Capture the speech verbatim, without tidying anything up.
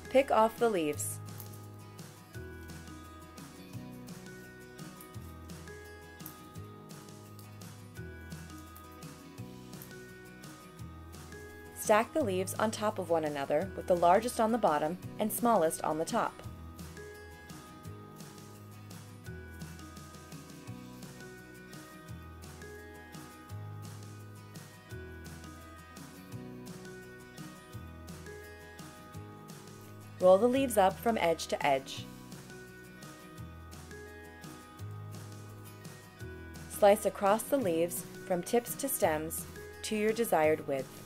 Pick off the leaves. Stack the leaves on top of one another with the largest on the bottom and smallest on the top. Roll the leaves up from edge to edge. Slice across the leaves from tips to stems to your desired width.